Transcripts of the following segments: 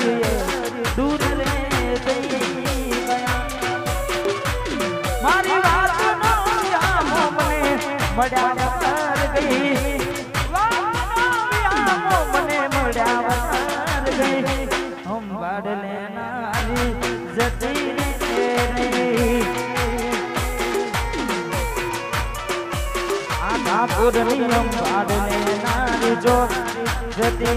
दूर रे गया मारी बात नो यामो मने मड्या कर गई यामो मने मड्या कर गई हम बाडले नारी जती रे आधा पूर्णी हम बाडले नारी जो जती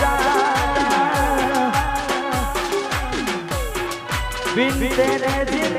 बिन तेरे दिल